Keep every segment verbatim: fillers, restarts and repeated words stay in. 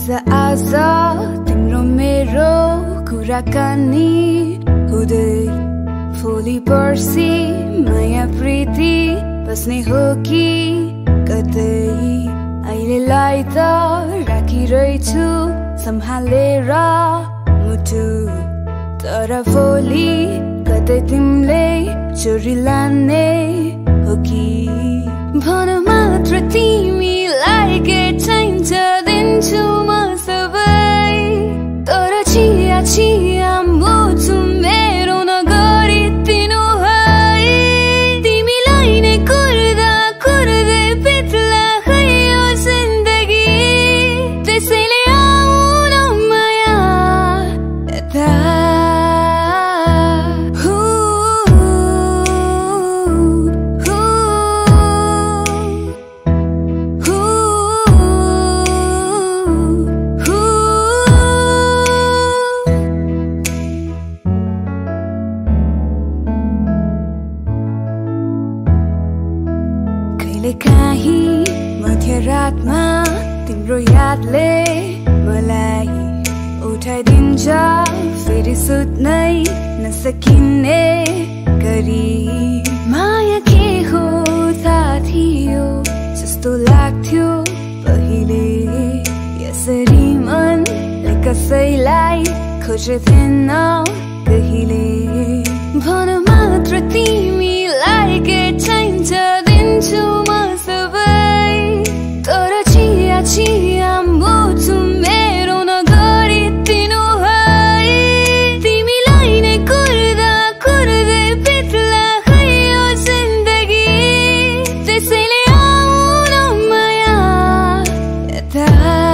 aaja timro mero kurakani हुँदै भोलि पर्सि माया प्रीति बस्ने हो कि कतै अहिलेलाई त राखिरहेछु सम्हालेर मुटु तर भोलि कतै तिमीले चोरी लाने हो कि भन मात्र तिमीलाई के चाहिन्छ दिन्छु म सबै तर चिया चिया मुटु मेरो नगरी दिनु है तिमीलाई नै कुर्दा कुर्दै बित्ला है यो जिन्दगी त्यसैले आउन माया यता कहीँ मध्यरातमा तिम्रो यादले मलाई उठाइदिन्छ फेरि सुत्नै नसकिने गरी माया के हो थाहा थियो जस्तो लाग्थ्यो पहिले यसरी मनले कसैलाई खोजेथेन कहिले भन मात्र तिमीलाई के चाहिन्छ दिन्छु म सबै तर चिया चिया मुटु मेरो नगरी दिनु है तिमीलाई नै कुर्दा कुर्दै बित्ला है यो जिन्दगी त्यसैले आउन माया यता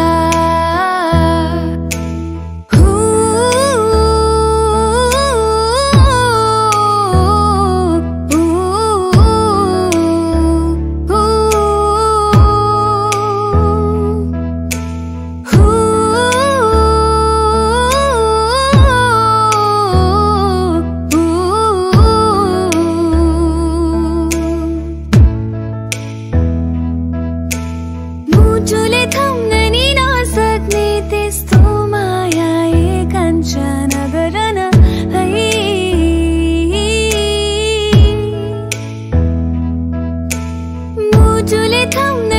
मुटुले थाम्न नि नसक्ने त्यस्तो माया काञ्चन गरन है मुटुले थाम्न